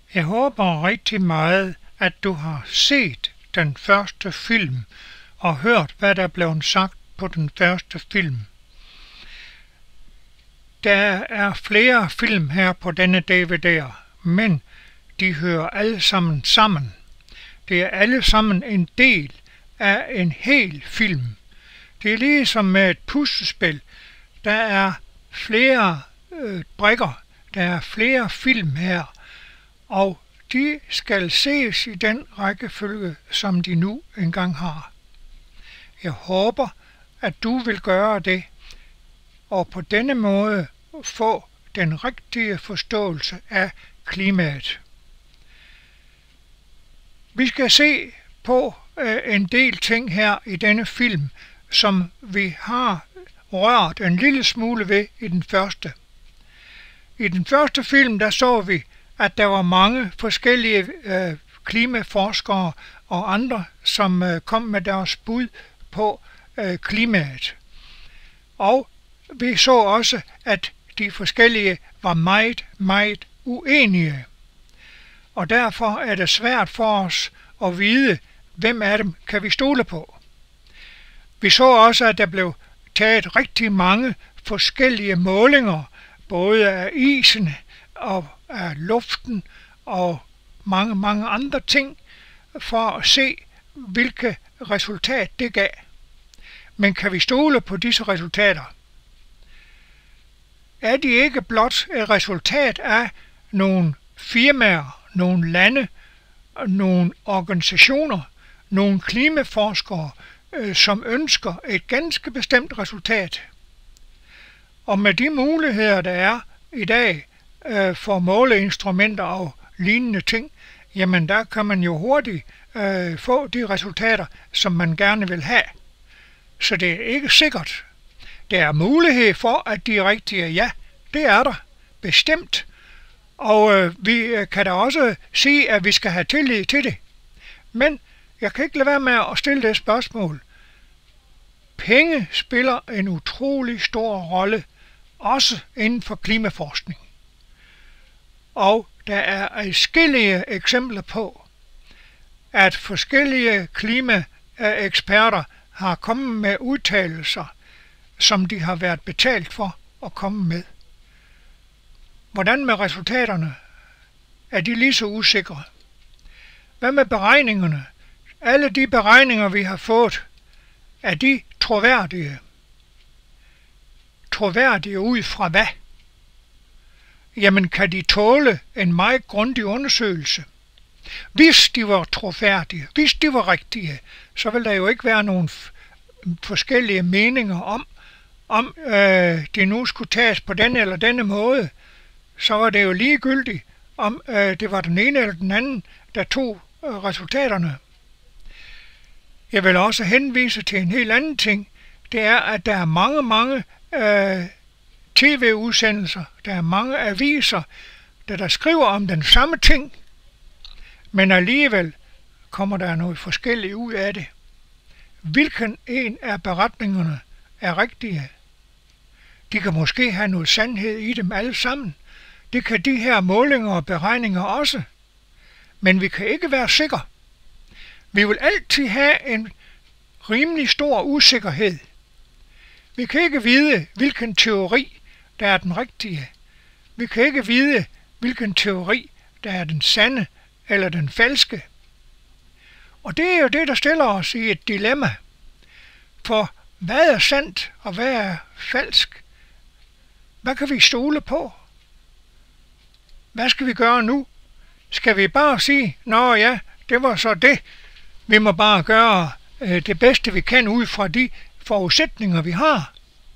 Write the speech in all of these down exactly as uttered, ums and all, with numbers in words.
Jeg håber rigtig meget, at du har set den første film og hørt, hvad der blev sagt på den første film. Der er flere film her på denne D V D'er, men de hører alle sammen sammen. Det er alle sammen en del af en hel film. Det er ligesom med et puslespil. Der er flere øh, brikker, der er flere film her, og de skal ses i den rækkefølge, som de nu engang har. Jeg håber, at du vil gøre det, og på denne måde få den rigtige forståelse af klimaet. Vi skal se på øh, en del ting her i denne film, som vi har rørt en lille smule ved i den første. I den første film, der så vi, at der var mange forskellige øh, klimaforskere og andre, som øh, kom med deres bud på øh, klimaet. Og vi så også, at de forskellige var meget, meget uenige. Og derfor er det svært for os at vide, hvem af dem kan vi stole på. Vi så også, at der blev taget rigtig mange forskellige målinger, både af isen og af luften og mange, mange andre ting, for at se, hvilke resultat det gav. Men kan vi stole på disse resultater? Er de ikke blot et resultat af nogle firmaer, nogle lande, nogle organisationer, nogle klimaforskere, øh, som ønsker et ganske bestemt resultat? Og med de muligheder, der er i dag øh, for måleinstrumenter og lignende ting, jamen der kan man jo hurtigt øh, få de resultater, som man gerne vil have. Så det er ikke sikkert. Der er mulighed for, at de er rigtige. Ja, det er der. Bestemt. Og øh, vi kan da også sige, at vi skal have tillid til det. Men jeg kan ikke lade være med at stille det spørgsmål. Penge spiller en utrolig stor rolle, også inden for klimaforskning. Og der er adskillige eksempler på, at forskellige klimaeksperter har kommet med udtalelser, som de har været betalt for at komme med. Hvordan med resultaterne? Er de lige så usikre? Hvad med beregningerne? Alle de beregninger, vi har fået, er de troværdige? Troværdige ud fra hvad? Jamen, kan de tåle en meget grundig undersøgelse? Hvis de var troværdige, hvis de var rigtige, så vil der jo ikke være nogen forskellige meninger om, om øh, det nu skulle tages på denne eller denne måde. Så var det jo ligegyldigt, om øh, det var den ene eller den anden, der tog øh, resultaterne. Jeg vil også henvise til en helt anden ting. Det er, at der er mange, mange øh, tv-udsendelser, der er mange aviser, der, der skriver om den samme ting, men alligevel kommer der noget forskelligt ud af det. Hvilken en af beretningerne er rigtige? De kan måske have noget sandhed i dem alle sammen. Det kan de her målinger og beregninger også. Men vi kan ikke være sikre. Vi vil altid have en rimelig stor usikkerhed. Vi kan ikke vide, hvilken teori, der er den rigtige. Vi kan ikke vide, hvilken teori, der er den sande eller den falske. Og det er jo det, der stiller os i et dilemma. For hvad er sandt, og hvad er falsk? Hvad kan vi stole på? Hvad skal vi gøre nu? Skal vi bare sige, nå ja, det var så det. Vi må bare gøre øh, det bedste, vi kan ud fra de forudsætninger, vi har.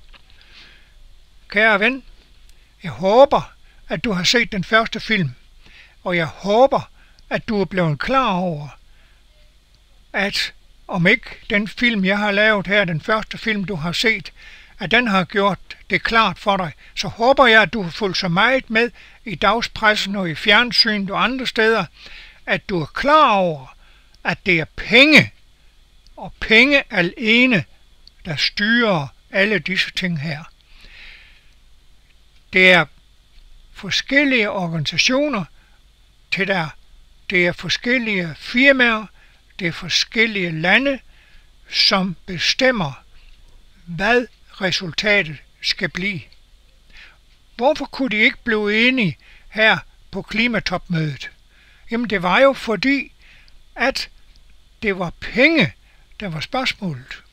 Kære ven, jeg håber, at du har set den første film, og jeg håber, at du er blevet klar over, at om ikke den film, jeg har lavet her, den første film, du har set, at den har gjort det klart for dig, så håber jeg, at du har fulgt så meget med i dagspressen og i fjernsynet og andre steder, at du er klar over, at det er penge, og penge alene, der styrer alle disse ting her. Det er forskellige organisationer, til der. Det er forskellige firmaer, det er forskellige lande, som bestemmer, hvad resultatet skal blive. Hvorfor kunne de ikke blive enige her på klimatopmødet? Jamen det var jo fordi, at det var penge, der var spørgsmålet.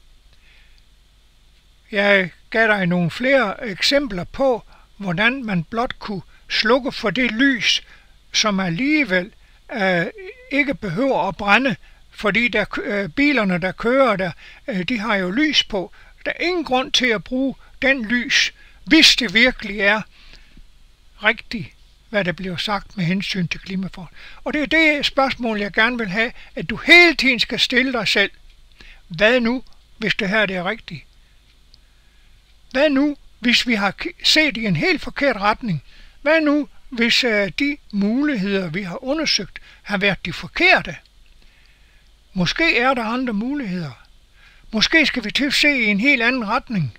Jeg gav dig nogle flere eksempler på, hvordan man blot kunne slukke for det lys, som alligevel øh, ikke behøver at brænde, fordi der, øh, bilerne, der kører der, øh, de har jo lys på. Der er ingen grund til at bruge den lys, hvis det virkelig er rigtigt, hvad der bliver sagt med hensyn til klimaforhold. Og det er det spørgsmål, jeg gerne vil have, at du hele tiden skal stille dig selv. Hvad nu, hvis det her det er rigtigt? Hvad nu, hvis vi har set i en helt forkert retning? Hvad nu, hvis uh, de muligheder, vi har undersøgt, har været de forkerte? Måske er der andre muligheder. Måske skal vi til at se i en helt anden retning.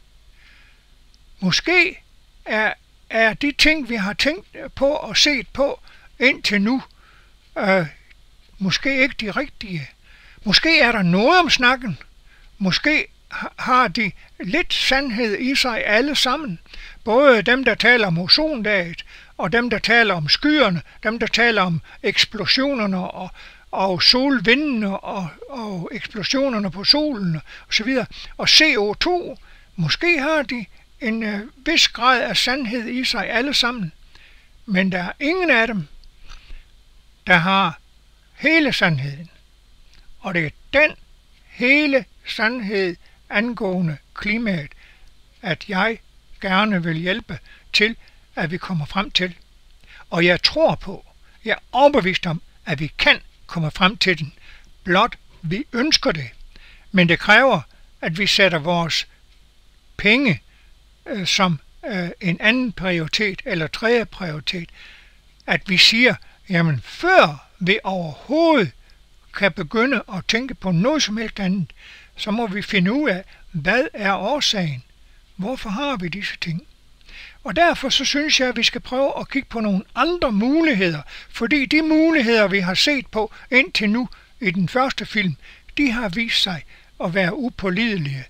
Måske er, er de ting, vi har tænkt på og set på indtil nu, uh, måske ikke de rigtige. Måske er der noget om snakken. Måske har de lidt sandhed i sig alle sammen. Både dem, der taler om ozonlaget, og dem, der taler om skyerne, dem, der taler om eksplosionerne og, og solvindene og, og eksplosionerne på solen osv. Og C O to, måske har de en øh, vis grad af sandhed i sig alle sammen. Men der er ingen af dem, der har hele sandheden. Og det er den hele sandhed angående klimaet, at jeg gerne vil hjælpe til, at vi kommer frem til. Og jeg tror på, jeg er overbevist om, at vi kan komme frem til den. Blot vi ønsker det. Men det kræver, at vi sætter vores penge øh, som øh, en anden prioritet eller tredje prioritet. At vi siger, jamen før vi overhovedet kan begynde at tænke på noget som helst andet, så må vi finde ud af, hvad er årsagen? Hvorfor har vi disse ting? Og derfor så synes jeg, at vi skal prøve at kigge på nogle andre muligheder, fordi de muligheder, vi har set på indtil nu i den første film, de har vist sig at være upålidelige.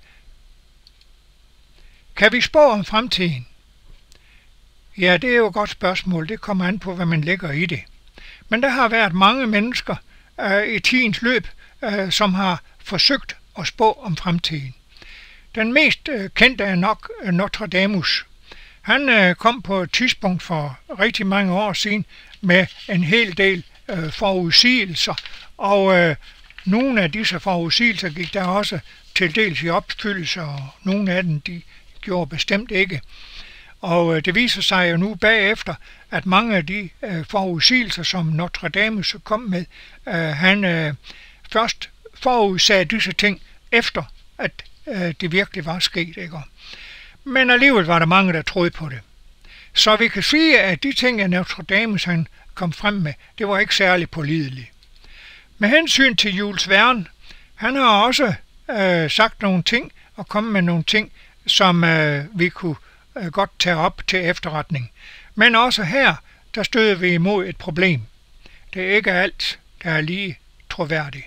Kan vi spå om fremtiden? Ja, det er jo et godt spørgsmål. Det kommer an på, hvad man lægger i det. Men der har været mange mennesker øh, i tidens løb, øh, som har forsøgt at spå om fremtiden. Den mest øh, kendte er nok øh, Nostradamus. Han øh, kom på et tidspunkt for rigtig mange år siden med en hel del øh, forudsigelser, og øh, nogle af disse forudsigelser gik der også til dels i opfyldelse, og nogle af dem de gjorde bestemt ikke. Og øh, det viser sig jo nu bagefter, at mange af de øh, forudsigelser, som Nostradamus kom med, øh, han øh, først forudsagde disse ting efter, at øh, det virkelig var sket, ikke? Men alligevel var der mange, der troede på det. Så vi kan sige, at de ting, at Nostradamus han kom frem med, det var ikke særlig pålideligt. Med hensyn til Jules Verne, han har også øh, sagt nogle ting og kommet med nogle ting, som øh, vi kunne øh, godt tage op til efterretning. Men også her, der støder vi imod et problem. Det er ikke alt, der er lige troværdigt.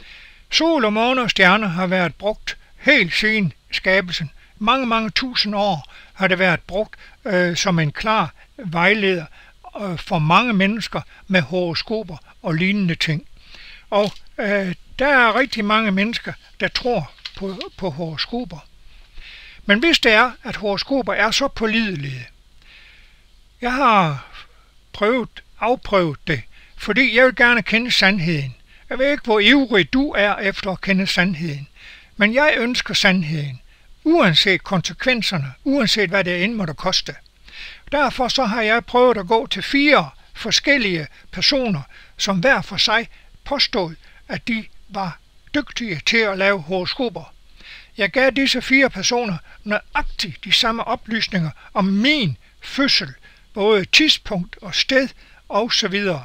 Sol og måne og stjerner har været brugt helt siden skabelsen. Mange, mange tusind år har det været brugt øh, som en klar vejleder øh, for mange mennesker med horoskoper og lignende ting. Og øh, der er rigtig mange mennesker, der tror på, på horoskoper. Men hvis det er, at horoskoper er så pålidelige, jeg har prøvet, afprøvet det, fordi jeg vil gerne kende sandheden. Jeg ved ikke, hvor ivrig du er efter at kende sandheden, men jeg ønsker sandheden, uanset konsekvenserne, uanset hvad det end måtte koste. Derfor så har jeg prøvet at gå til fire forskellige personer, som hver for sig påstod, at de var dygtige til at lave horoskoper. Jeg gav disse fire personer nøjagtigt de samme oplysninger om min fødsel, både tidspunkt og sted og så videre.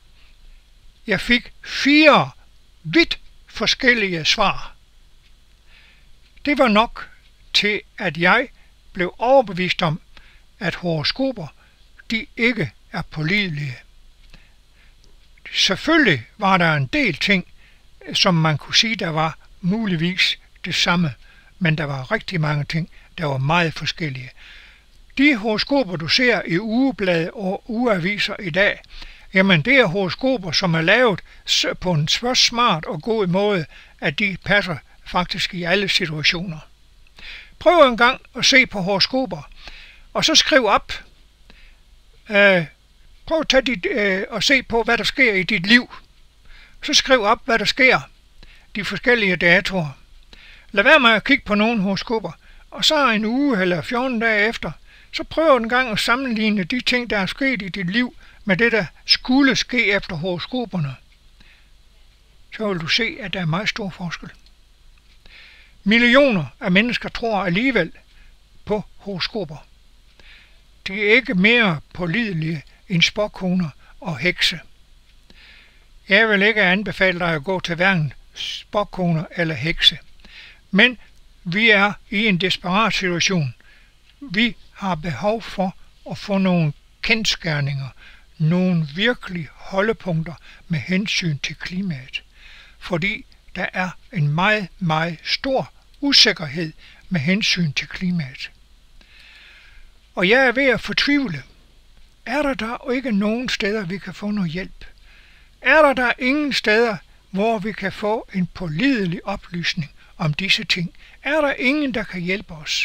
Jeg fik fire vidt forskellige svar. Det var nok til, at jeg blev overbevist om, at horoskoper, de ikke er pålidelige. selvfølgelig var der en del ting, som man kunne sige, der var muligvis det samme, men der var rigtig mange ting, der var meget forskellige. De horoskoper, du ser i ugeblade og ugeaviser i dag, jamen det er horoskoper, som er lavet på en så smart og god måde, at de passer faktisk i alle situationer. Prøv en gang at se på horoskoper, og så skriv op. Øh, prøv at tage dit, øh, og se på, hvad der sker i dit liv. Så skriv op, hvad der sker, de forskellige datoer. Lad være med at kigge på nogle horoskoper, og så en uge eller fjorten dage efter, så prøv en gang at sammenligne de ting, der er sket i dit liv, med det, der skulle ske efter horoskoperne. Så vil du se, at der er meget stor forskel. Millioner af mennesker tror alligevel på horoskoper. De er ikke mere pålidelige end spåkoner og hekse. Jeg vil ikke anbefale dig at gå til hverken spåkoner eller hekse. Men vi er i en desperat situation. Vi har behov for at få nogle kendsgerninger, nogle virkelig holdepunkter med hensyn til klimaet. Fordi der er en meget, meget stor usikkerhed med hensyn til klimaet. Og jeg er ved at fortvivle. Er der der ikke nogen steder, vi kan få noget hjælp? Er der der ingen steder, hvor vi kan få en pålidelig oplysning om disse ting? Er der ingen, der kan hjælpe os?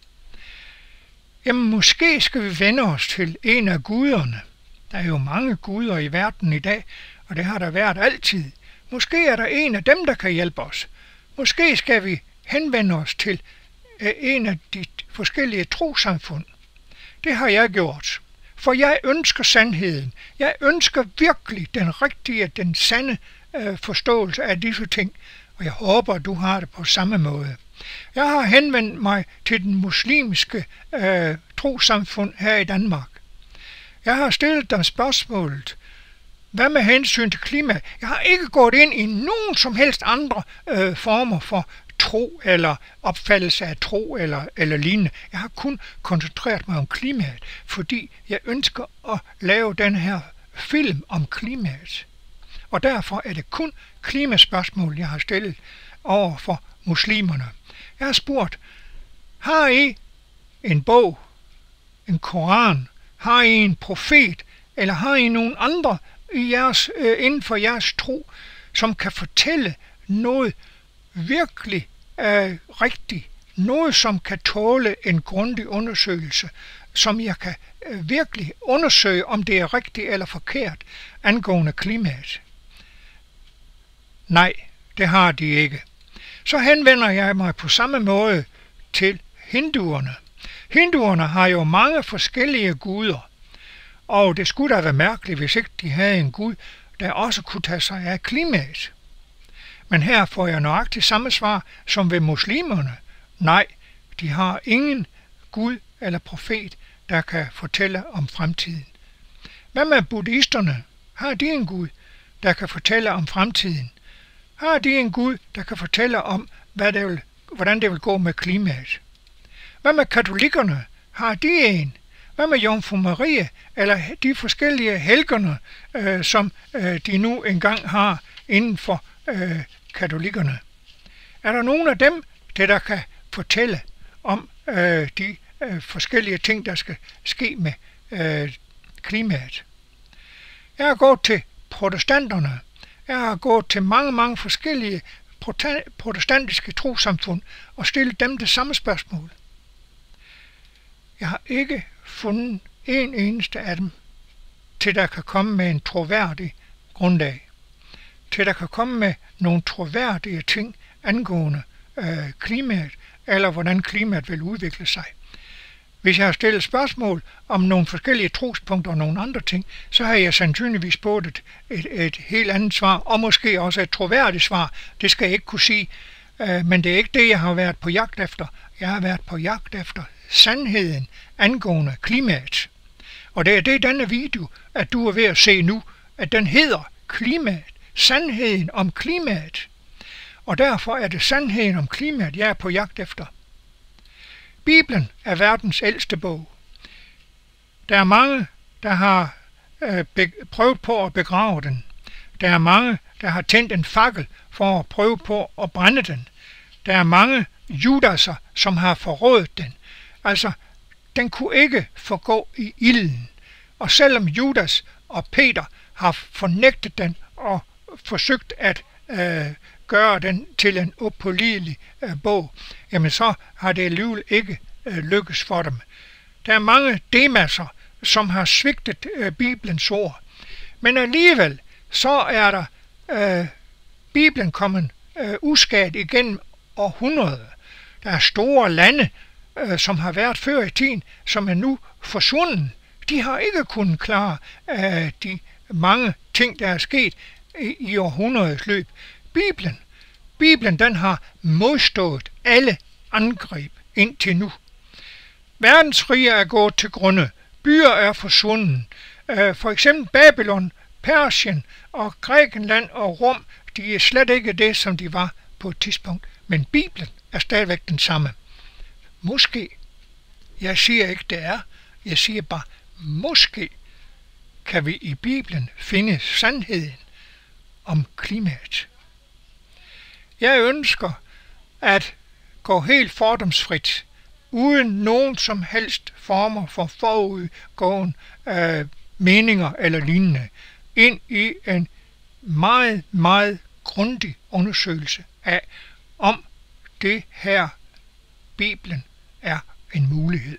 Jamen måske skal vi vende os til en af guderne. Der er jo mange guder i verden i dag, og det har der været altid. Måske er der en af dem, der kan hjælpe os. Måske skal vi henvende os til en af de forskellige trossamfund. Det har jeg gjort. For jeg ønsker sandheden. Jeg ønsker virkelig den rigtige, den sande øh, forståelse af disse ting. Og jeg håber, du har det på samme måde. Jeg har henvendt mig til den muslimske øh, trossamfund her i Danmark. Jeg har stillet dem spørgsmålet, hvad med hensyn til klima? Jeg har ikke gået ind i nogen som helst andre øh, former for tro eller opfattelse af tro eller, eller lignende. Jeg har kun koncentreret mig om klimaet, fordi jeg ønsker at lave den her film om klimaet. Og derfor er det kun klimaspørgsmål, jeg har stillet over for muslimerne. Jeg har spurgt, har I en bog, en koran, har I en profet, eller har I nogen andre i jeres, øh, inden for jeres tro, som kan fortælle noget virkelig øh, rigtigt, noget som kan tåle en grundig undersøgelse, som jeg kan øh, virkelig undersøge, om det er rigtigt eller forkert angående klimaet? Nej, det har de ikke. Så henvender jeg mig på samme måde til hinduerne. Hinduerne har jo mange forskellige guder, og det skulle da være mærkeligt, hvis ikke de havde en gud, der også kunne tage sig af klimaet. Men her får jeg nøjagtigt samme svar som ved muslimerne. Nej, de har ingen gud eller profet, der kan fortælle om fremtiden. Hvad med buddhisterne? Har de en gud, der kan fortælle om fremtiden? Har de en gud, der kan fortælle om, hvad det vil, hvordan det vil gå med klimaet? Hvad med katolikkerne? Har de en? Hvad med Jomfru Marie, eller de forskellige helgener, øh, som øh, de nu engang har inden for øh, katolikkerne? Er der nogen af dem, der, der kan fortælle om øh, de øh, forskellige ting, der skal ske med øh, klimaet? Jeg har gået til protestanterne. Jeg har gået til mange, mange forskellige protestantiske trossamfund og stillet dem det samme spørgsmål. Jeg har ikke fundet en eneste af dem, til der kan komme med en troværdig grundlag. Til der kan komme med nogle troværdige ting angående øh, klimaet, eller hvordan klimaet vil udvikle sig. Hvis jeg har stillet spørgsmål om nogle forskellige trospunkter og nogle andre ting, så har jeg sandsynligvis fået et, et, et helt andet svar, og måske også et troværdigt svar. Det skal jeg ikke kunne sige, øh, men det er ikke det, jeg har været på jagt efter. Jeg har været på jagt efter sandheden angående klimaet. Og det er det denne video, at du er ved at se nu, at den hedder klimaet. Sandheden om klimaet. Og derfor er det sandheden om klimaet, jeg er på jagt efter. Bibelen er verdens ældste bog. Der er mange, der har øh, prøvet på at begrave den. Der er mange, der har tændt en fakkel for at prøve på at brænde den. Der er mange judaser, som har forrådet den. Altså, den kunne ikke forgå i ilden. Og selvom Judas og Peter har fornægtet den og forsøgt at øh, gøre den til en upålidelig øh, bog, jamen så har det alligevel ikke øh, lykkes for dem. Der er mange demasser, som har svigtet øh, Bibelens ord. Men alligevel så er der øh, Bibelen kommet øh, uskadt igennem århundreder. Der er store lande, øh, som har været før i tiden, som er nu forsvundet. De har ikke kunnet klare øh, de mange ting, der er sket i, i århundredets løb. Bibelen, Bibelen den har modstået alle angreb indtil nu. Verdensriger er gået til grunde. Byer er forsvundet. Øh, for eksempel Babylon, Persien og Grækenland og Rom, de er slet ikke det, som de var på et tidspunkt. Men Bibelen er stadigvæk den samme. Måske, jeg siger ikke det er, jeg siger bare, måske kan vi i Bibelen finde sandheden om klimaet. Jeg ønsker at gå helt fordomsfrit, uden nogen som helst former for forudgående øh, meninger eller lignende, ind i en meget, meget grundig undersøgelse af, om det her Bibelen er en mulighed.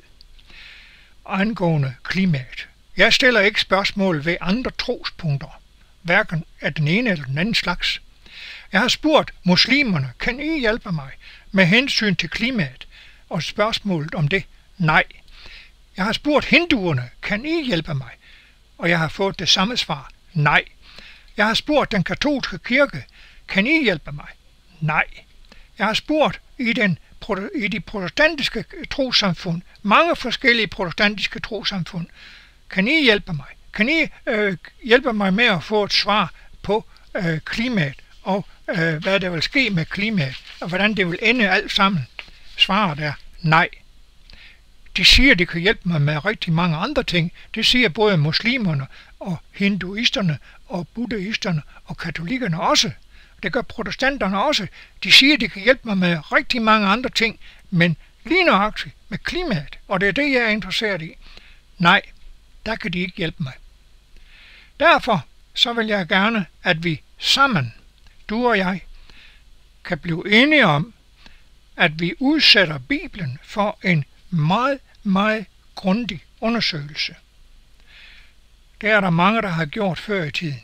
Angående klimaet. Jeg stiller ikke spørgsmål ved andre trospunkter, hverken af den ene eller den anden slags. Jeg har spurgt muslimerne, kan I hjælpe mig med hensyn til klimaet, og spørgsmålet om det, nej. Jeg har spurgt hinduerne, kan I hjælpe mig, og jeg har fået det samme svar, nej. Jeg har spurgt den katolske kirke, kan I hjælpe mig, nej. Jeg har spurgt i, den, i de protestantiske trossamfund, mange forskellige protestantiske trossamfund, kan I hjælpe mig? Kan I øh, hjælpe mig med at få et svar på øh, klimaet, og øh, hvad der vil ske med klimaet, og hvordan det vil ende alt sammen? Svaret er nej. De siger, at de kan hjælpe mig med rigtig mange andre ting. Det siger både muslimerne og hinduisterne og buddhisterne og katolikkerne også. Det gør protestanterne også. De siger, at de kan hjælpe mig med rigtig mange andre ting, men lige nøjagtigt med klimaet, og det er det, jeg er interesseret i. Nej, der kan de ikke hjælpe mig. Derfor så vil jeg gerne, at vi sammen, du og jeg, kan blive enige om, at vi udsætter Bibelen for en meget, meget grundig undersøgelse. Det er der mange, der har gjort før i tiden.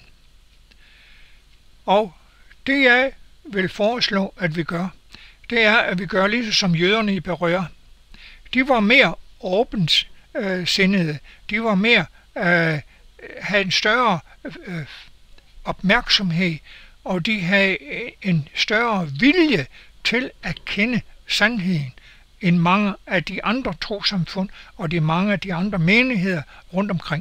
Og det jeg vil foreslå, at vi gør, det er, at vi gør ligesom som jøderne i Berøre. De var mere åbent øh, sindede. De var mere, øh, havde en større øh, opmærksomhed, og de havde en større vilje til at kende sandheden end mange af de andre trossamfund og de mange af de andre menigheder rundt omkring.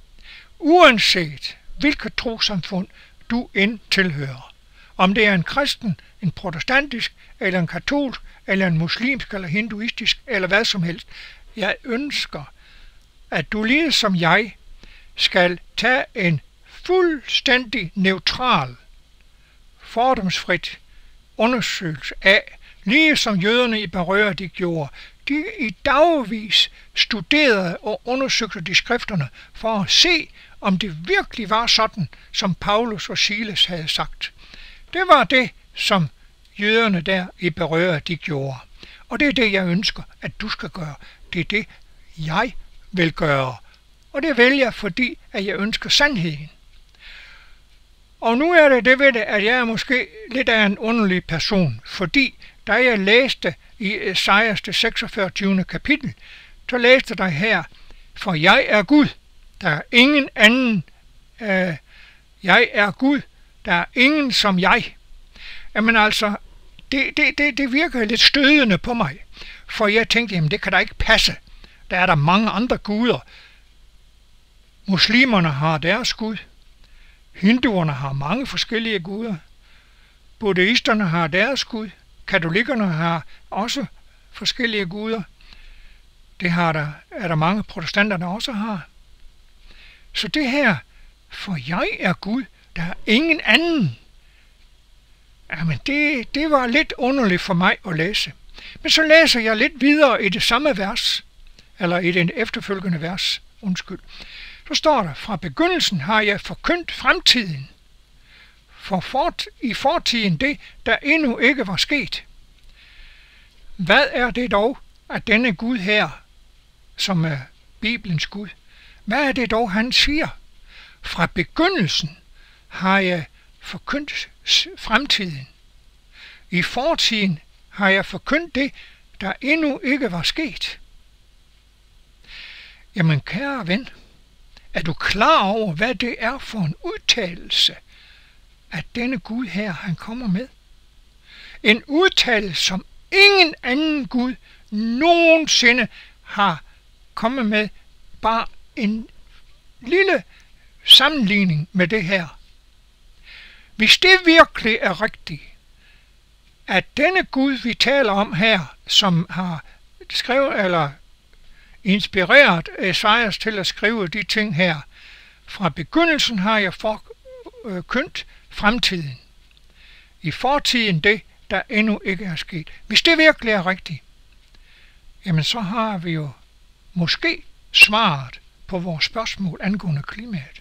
Uanset hvilket trossamfund du end tilhører, om det er en kristen, en protestantisk, eller en katolsk, eller en muslimsk, eller hinduistisk, eller hvad som helst, jeg ønsker, at du lige som jeg skal tage en fuldstændig neutral, fordomsfrit undersøgelse af, lige som jøderne i Berøre de gjorde. De i dagvis studerede og undersøgte de skrifterne for at se, om det virkelig var sådan, som Paulus og Silas havde sagt. Det var det, som jøderne der i Berøre de gjorde. Og det er det, jeg ønsker, at du skal gøre. Det er det, jeg vil gøre. Og det vil jeg, fordi at jeg ønsker sandheden. Og nu er det det ved det, at jeg er måske lidt af en underlig person, fordi da jeg læste i Esajas det seksogfyrre. kapitel, så læste der her, for jeg er Gud, der er ingen anden, øh, jeg er Gud, der er ingen som jeg. Jamen altså, det, det, det, det virker lidt stødende på mig, for jeg tænkte, jamen det kan da ikke passe. Der er der mange andre guder. Muslimerne har deres Gud. Hinduerne har mange forskellige guder. Buddhisterne har deres Gud. Katolikkerne har også forskellige guder. Det har der, er der mange protestanter, der også har. Så det her, for jeg er Gud, Der er ingen anden. Jamen, det, det var lidt underligt for mig at læse. Men så læser jeg lidt videre i det samme vers, eller i den efterfølgende vers, undskyld. Så står der, fra begyndelsen har jeg forkyndt fremtiden, for fort, i fortiden det, der endnu ikke var sket. Hvad er det dog, at denne Gud her, som er Bibelens Gud, hvad er det dog, han siger? Fra begyndelsen har jeg forkyndt fremtiden. I fortiden har jeg forkyndt det, der endnu ikke var sket. Jamen kære ven, er du klar over, hvad det er for en udtalelse, at denne Gud her, han kommer med? En udtalelse, som ingen anden Gud nogensinde har kommet med, bare en lille sammenligning med det her. Hvis det virkelig er rigtigt, at denne Gud, vi taler om her, som har skrevet eller inspireret Esajas til at skrive de ting her, fra begyndelsen har jeg forkyndt fremtiden. I fortiden det, der endnu ikke er sket. Hvis det virkelig er rigtigt, jamen så har vi jo måske svaret på vores spørgsmål angående klimaet.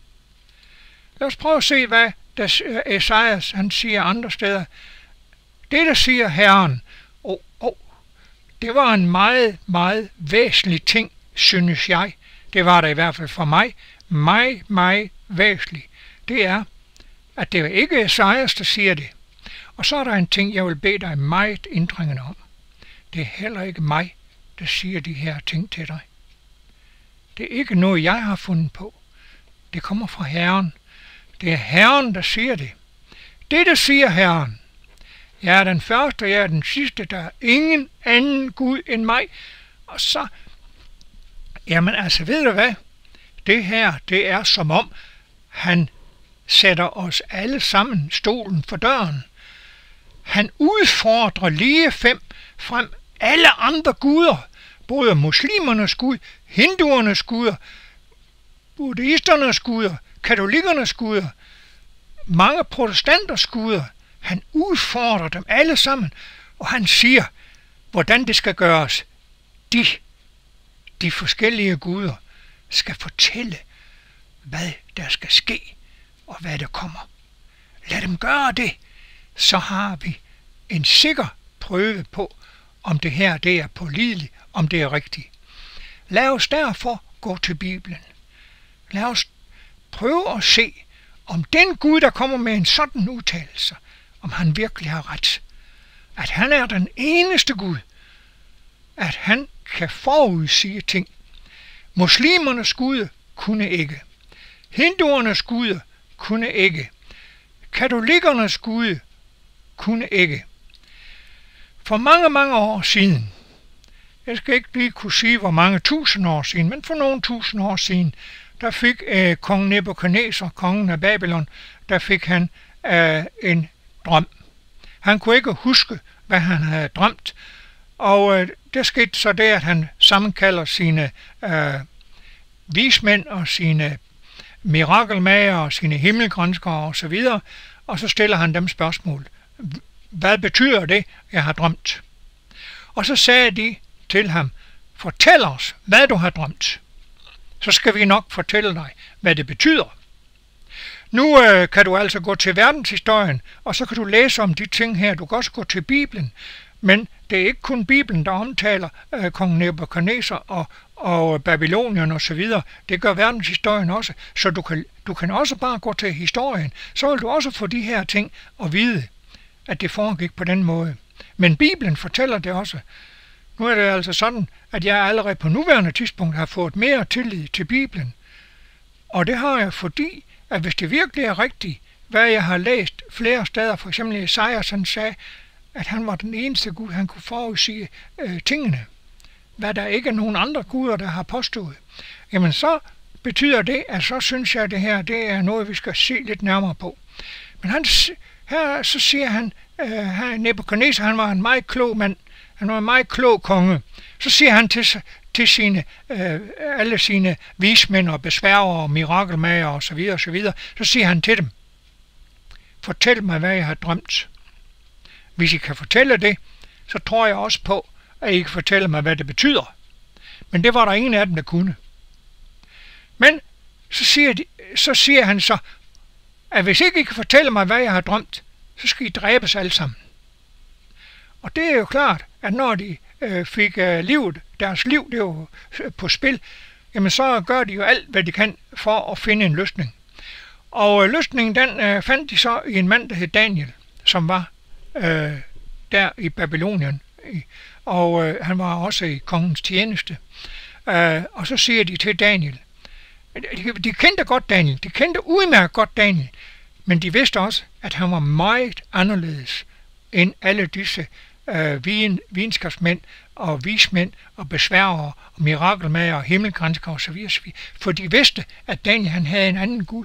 Lad os prøve at se, hvad Esajas han siger andre steder. Det, der siger Herren, oh, oh, det var en meget, meget væsentlig ting, synes jeg. Det var det i hvert fald for mig. Meget, meget væsentligt. Det er, at det er ikke Esajas, der siger det. Og så er der en ting, jeg vil bede dig meget indtrængende om. Det er heller ikke mig, der siger de her ting til dig. Det er ikke noget, jeg har fundet på. Det kommer fra Herren. Det er Herren, der siger det. Det, der siger Herren. Jeg er den første, jeg er den sidste, der er ingen anden Gud end mig. Og så, jamen altså, ved du hvad? Det her, det er som om, han sætter os alle sammen stolen for døren. Han udfordrer lige fem frem alle andre guder, både muslimernes gud, hinduernes guder, buddhisternes guder, katolikernes guder, mange protestanters guder. Han udfordrer dem alle sammen, og han siger, hvordan det skal gøres. De, de forskellige guder, skal fortælle, hvad der skal ske, og hvad der kommer. Lad dem gøre det, så har vi en sikker prøve på, om det her det er pålideligt, om det er rigtigt. Lad os derfor gå til Bibelen. Lad os prøve at se, om den Gud, der kommer med en sådan udtalelse, om han virkelig har ret. At han er den eneste Gud. At han kan forudsige ting. Muslimernes Gud kunne ikke. Hinduernes Gud kunne ikke. Katolikernes Gud kunne ikke. For mange, mange år siden, jeg skal ikke lige kunne sige, hvor mange tusind år siden, men for nogle tusind år siden, der fik øh, kong Nebukadnesar, kongen af Babylon, der fik han øh, en drøm. Han kunne ikke huske, hvad han havde drømt, og øh, det skete så det, at han sammenkalder sine øh, vismænd og sine mirakelmager og sine himmelgranskere og så videre, og så stiller han dem spørgsmål. Hvad betyder det, jeg har drømt? Og så sagde de til ham, fortæl os, hvad du har drømt. Så skal vi nok fortælle dig, hvad det betyder. Nu øh, kan du altså gå til verdenshistorien, og så kan du læse om de ting her. Du kan også gå til Bibelen, men det er ikke kun Bibelen, der omtaler øh, kong Nebukadnesar og, og Babylonien og så videre. Det gør verdenshistorien også, så du kan, du kan også bare gå til historien. Så vil du også få de her ting at vide, at det foregik på den måde. Men Bibelen fortæller det også. Nu er det altså sådan, at jeg allerede på nuværende tidspunkt har fået mere tillid til Bibelen. Og det har jeg, fordi at hvis det virkelig er rigtigt, hvad jeg har læst flere steder, for eksempel Esajas, han sagde, at han var den eneste Gud, han kunne forudsige øh, tingene. Hvad der ikke er nogen andre guder, der har påstået. Jamen så betyder det, at så synes jeg, at det her det er noget, vi skal se lidt nærmere på. Men han, her så siger han, øh, Nebukadnesar, han var en meget klog mand. Han var en meget klog konge. Så siger han til, til sine, øh, alle sine vismænd og besværger og mirakelmager og så videre og så videre, så siger han til dem, fortæl mig, hvad jeg har drømt. Hvis I kan fortælle det, så tror jeg også på, at I kan fortælle mig, hvad det betyder. Men det var der ingen af dem, der kunne. Men så siger, de, så siger han så, at hvis ikke I kan fortælle mig, hvad jeg har drømt, så skal I dræbes alle sammen. Og det er jo klart, at når de øh, fik øh, livet, deres liv det var på spil, jamen så gør de jo alt, hvad de kan for at finde en løsning. Og øh, løsningen den øh, fandt de så i en mand, der hed Daniel, som var øh, der i Babylonien. Og øh, han var også i kongens tjeneste. Øh, og så siger de til Daniel, de, de kendte godt Daniel, de kendte udmærket godt Daniel, men de vidste også, at han var meget anderledes end alle disse øh, vin, videnskabsmænd og vismænd og besværere og mirakelmager og himmelgranskere osv. For de vidste, at Daniel han havde en anden Gud.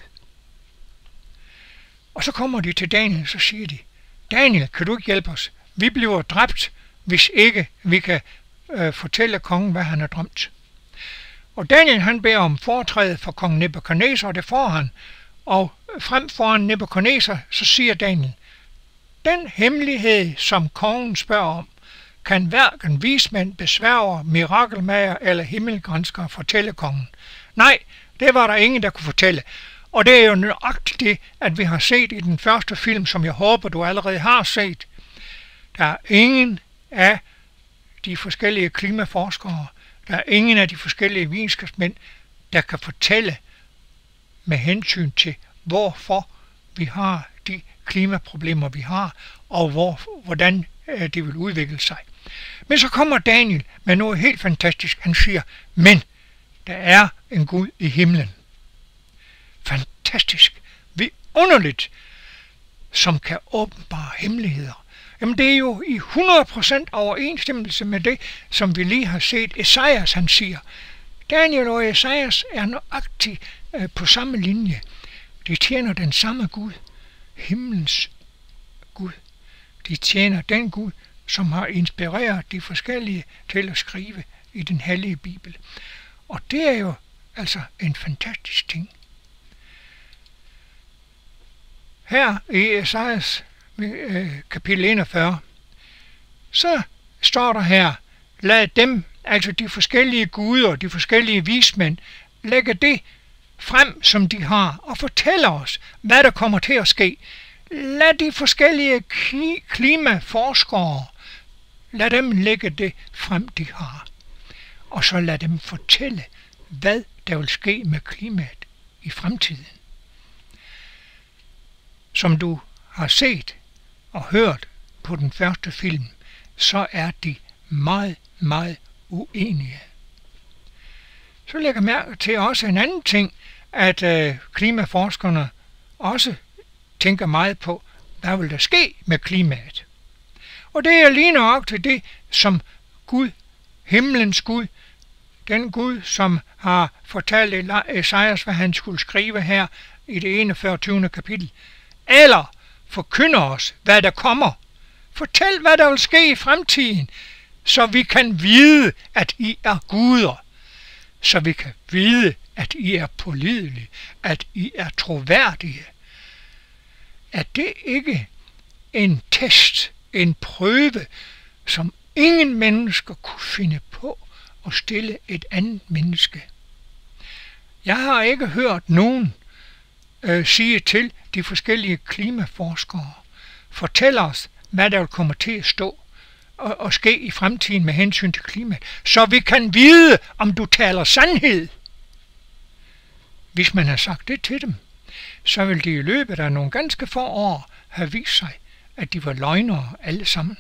Og så kommer de til Daniel, og så siger de, Daniel, kan du ikke hjælpe os? Vi bliver dræbt, hvis ikke vi kan øh, fortælle kongen, hvad han har drømt. Og Daniel han beder om foretræde for kong Nebukadnesar, og det får han. Og frem foran Nebukadnesar, så siger Daniel, den hemmelighed, som kongen spørger om, kan hverken vismænd, besværger, mirakelmager eller himmelgranskere fortælle kongen. Nej, det var der ingen, der kunne fortælle. Og det er jo nøjagtigt det, at vi har set i den første film, som jeg håber, du allerede har set. Der er ingen af de forskellige klimaforskere, der er ingen af de forskellige videnskabsmænd, der kan fortælle med hensyn til, hvorfor vi har de klimaproblemer, vi har, og hvor, hvordan øh, det vil udvikle sig. Men så kommer Daniel med noget helt fantastisk. Han siger, men der er en Gud i himlen. Fantastisk, vidunderligt, som kan åbenbare hemmeligheder. Jamen det er jo i hundrede procent overensstemmelse med det, som vi lige har set Esajas han siger. Daniel og Esajas er nøjagtigt øh, på samme linje. De tjener den samme Gud, himlens Gud. De tjener den Gud, som har inspireret de forskellige til at skrive i den hellige Bibel. Og det er jo altså en fantastisk ting. Her i Esajas øh, kapitel enogfyrre, så står der her, lad dem, altså de forskellige guder, de forskellige vismænd, lægge det frem, som de har, og fortælle os, hvad der kommer til at ske. Lad de forskellige klimaforskere, lad dem lægge det frem, de har. Og så lad dem fortælle, hvad der vil ske med klimaet i fremtiden. Som du har set og hørt på den første film, så er de meget, meget uenige. Så lægger mærke til også en anden ting, at øh, klimaforskerne også tænker meget på, hvad vil der ske med klimaet. Og det er lige nok til det, som Gud, himlens Gud, den Gud, som har fortalt Esajas, hvad han skulle skrive her i det enogfyrre. kapitel, eller forkynder os, hvad der kommer. Fortæl, hvad der vil ske i fremtiden, så vi kan vide, at I er guder. Så vi kan vide, at I er pålidelige, at I er troværdige. Er det ikke en test, en prøve, som ingen mennesker kunne finde på at stille et andet menneske? Jeg har ikke hørt nogen øh, sige til de forskellige klimaforskere, fortæl os, hvad der vil komme til at stå og, og ske i fremtiden med hensyn til klimaet, så vi kan vide, om du taler sandhed. Hvis man har sagt det til dem, så vil de i løbet af nogle ganske få år have vist sig, at de var løgnere alle sammen.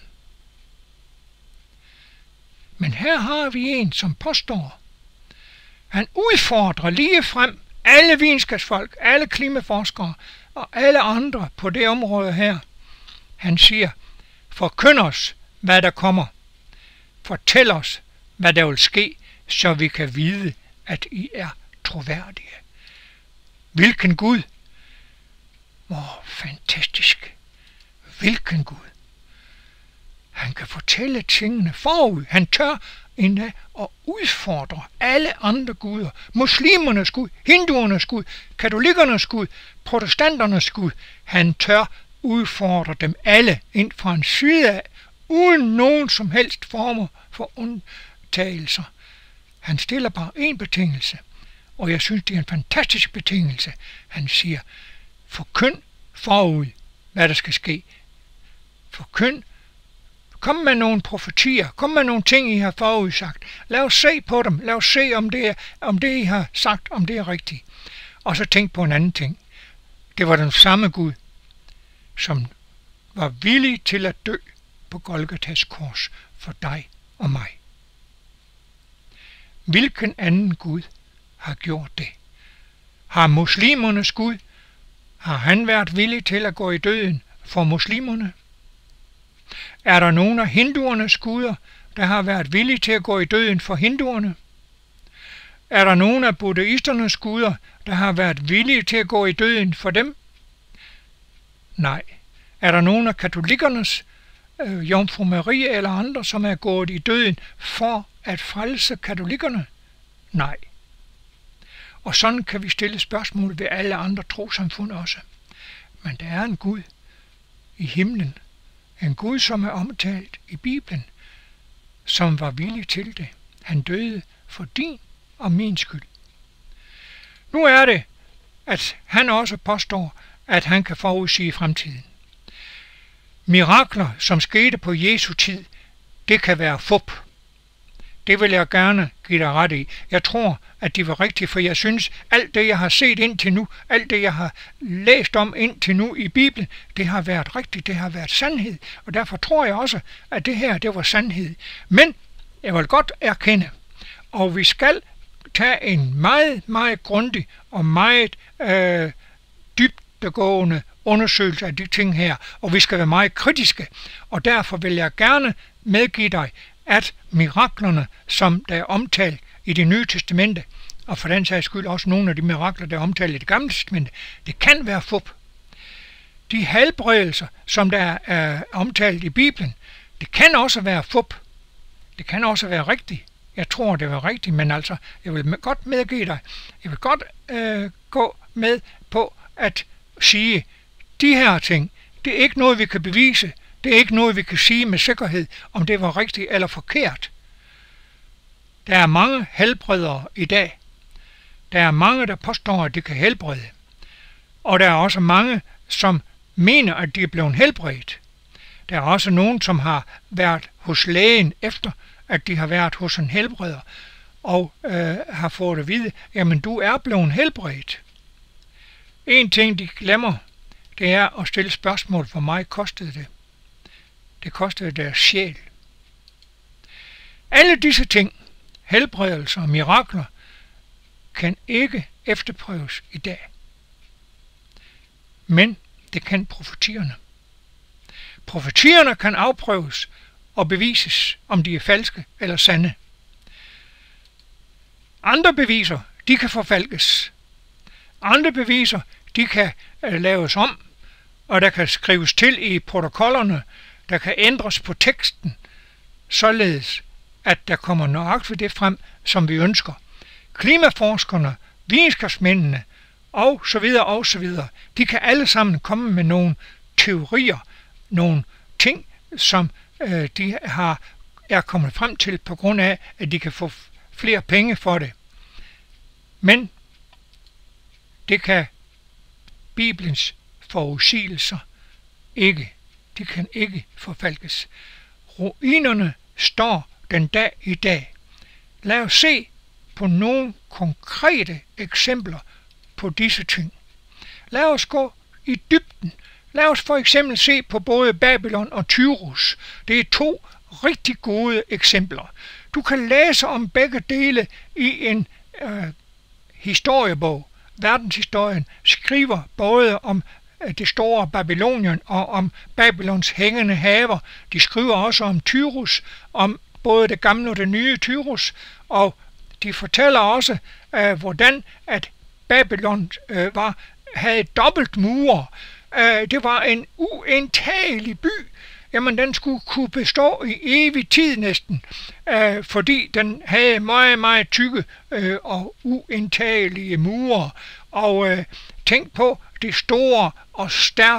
Men her har vi en, som påstår, han udfordrer lige frem alle videnskabsfolk, alle klimaforskere og alle andre på det område her. Han siger, forkynd os, hvad der kommer. Fortæl os, hvad der vil ske, så vi kan vide, at I er troværdige. Hvilken Gud? Hvor fantastisk. Hvilken Gud? Han kan fortælle tingene forud. Han tør endda at udfordre alle andre guder. Muslimernes Gud, hinduernes Gud, katolikernes Gud, protestanternes Gud. Han tør udfordrer dem alle ind fra en side af, uden nogen som helst former for undtagelser. Han stiller bare en betingelse, og jeg synes, det er en fantastisk betingelse. Han siger, forkynd forud, hvad der skal ske. Forkynd, kom med nogle profetier, kom med nogle ting, I har forudsagt. Lad os se på dem, lad os se, om det, er, om det I har sagt, om det er rigtigt. Og så tænk på en anden ting. Det var den samme Gud, som var villig til at dø på Golgatas kors for dig og mig. Hvilken anden Gud har gjort det? Har muslimernes Gud, har han været villig til at gå i døden for muslimerne? Er der nogen af hinduernes guder, der har været villige til at gå i døden for hinduerne? Er der nogen af buddhisternes guder, der har været villige til at gå i døden for dem? Nej. Er der nogen af katolikernes, øh, Jomfru Marie eller andre, som er gået i døden for at frelse katolikkerne? Nej. Og sådan kan vi stille spørgsmål ved alle andre trossamfund også. Men der er en Gud i himlen, en Gud, som er omtalt i Bibelen, som var villig til det. Han døde for din og min skyld. Nu er det, at han også påstår, at han kan forudsige fremtiden. Mirakler, som skete på Jesu tid, det kan være fup. Det vil jeg gerne give dig ret i. Jeg tror, at de var rigtige, for jeg synes, alt det, jeg har set indtil nu, alt det, jeg har læst om indtil nu i Bibelen, det har været rigtigt, det har været sandhed. Og derfor tror jeg også, at det her, det var sandhed. Men jeg vil godt erkende, og vi skal tage en meget, meget grundig og meget øh, dybdegående undersøgelse af de ting her, og vi skal være meget kritiske. Og derfor vil jeg gerne medgive dig, at miraklerne, som der er omtalt i Det Nye Testamente, og for den sags skyld også nogle af de mirakler, der er omtalt i Det Gamle Testamente, det kan være fup. De helbredelser, som der er omtalt i Bibelen, det kan også være fup. Det kan også være rigtigt. Jeg tror, det var rigtigt, men altså, jeg vil godt medgive dig, jeg vil godt øh, gå med på at sige, de her ting, det er ikke noget, vi kan bevise. Det er ikke noget, vi kan sige med sikkerhed, om det var rigtigt eller forkert. Der er mange helbredere i dag. Der er mange, der påstår, at de kan helbrede. Og der er også mange, som mener, at de er blevet helbredt. Der er også nogen, som har været hos lægen efter, at de har været hos en helbreder, og øh, har fået at vide, jamen du er blevet helbredt. En ting, de glemmer, det er at stille spørgsmål, hvor meget kostede det. Det kostede deres sjæl. Alle disse ting, helbredelser og mirakler, kan ikke efterprøves i dag. Men det kan profetierne. Profetierne kan afprøves og bevises, om de er falske eller sande. Andre beviser, de kan forfalkes. Andre beviser, de kan øh, laves om, og der kan skrives til i protokollerne, der kan ændres på teksten, således at der kommer nøjagtigt det frem, som vi ønsker. Klimaforskerne, videnskabsmændene og så videre og så videre, de kan alle sammen komme med nogle teorier, nogle ting, som øh, de har, er kommet frem til på grund af, at de kan få flere penge for det. Men det kan Bibelens forudsigelser ikke. De kan ikke forfalkes. Ruinerne står den dag i dag. Lad os se på nogle konkrete eksempler på disse ting. Lad os gå i dybden. Lad os for eksempel se på både Babylon og Tyrus. Det er to rigtig gode eksempler. Du kan læse om begge dele i en øh, historiebog. Verdenshistorien skriver både om det store Babylonien og om Babylons hængende haver. De skriver også om Tyrus, om både det gamle og det nye Tyrus, og de fortæller også, øh, hvordan at Babylon øh, var, havde dobbelt mure. Øh, det var en uindtagelig by. Jamen, den skulle kunne bestå i evig tid næsten, øh, fordi den havde meget, meget tykke øh, og uindtagelige mure. Og øh, tænk på det store og stærke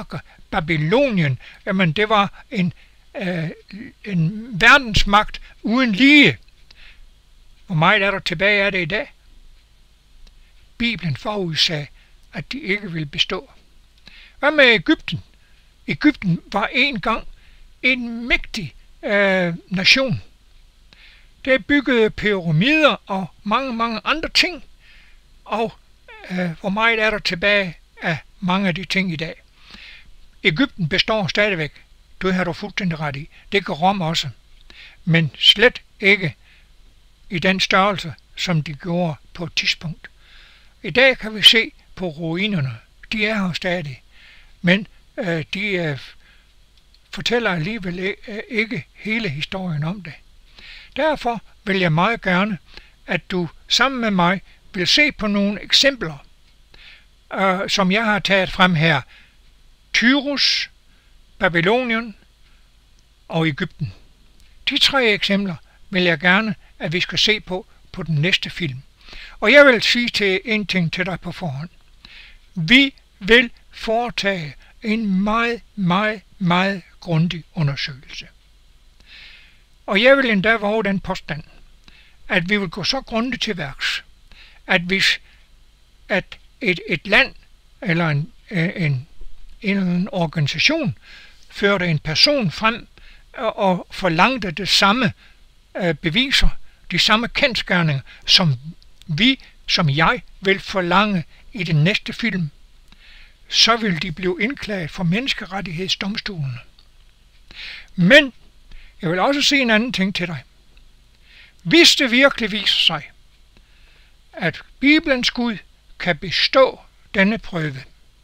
Babylonien, jamen det var en, øh, en verdensmagt uden lige. Hvor meget er der tilbage af det i dag? Bibelen forudsagde, at de ikke ville bestå. Hvad med Egypten? Egypten var engang en mægtig øh, nation. Det byggede pyramider og mange, mange andre ting. Og øh, hvor meget er der tilbage af mange af de ting i dag? Egypten består stadigvæk. Du har du fuldstændig ret i. Det gør Rom også. Men slet ikke i den størrelse, som de gjorde på et tidspunkt. I dag kan vi se på ruinerne. De er her stadig. Men øh, de øh, fortæller alligevel ikke hele historien om det. Derfor vil jeg meget gerne, at du sammen med mig vil se på nogle eksempler, øh, som jeg har taget frem her. Tyrus, Babylonien og Egypten. De tre eksempler vil jeg gerne, at vi skal se på på den næste film. Og jeg vil sige til en ting til dig på forhånd. Vi vil foretage en meget, meget, meget grundig undersøgelse. Og jeg vil endda våge den påstand, at vi vil gå så grundigt til værks, at hvis at et, et land eller en, en, en eller anden organisation førte en person frem og, og forlangte det samme øh, beviser, de samme kendsgerninger, som vi, som jeg, vil forlange i den næste film, så vil de blive indklaget for menneskerettighedsdomstolene. Men jeg vil også sige en anden ting til dig. Hvis det virkelig viser sig, at Bibelens Gud kan bestå denne prøve,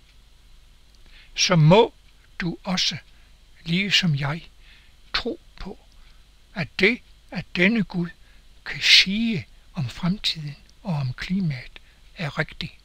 så må du også, ligesom jeg, tro på, at det, at denne Gud kan sige om fremtiden og om klimaet, er rigtigt.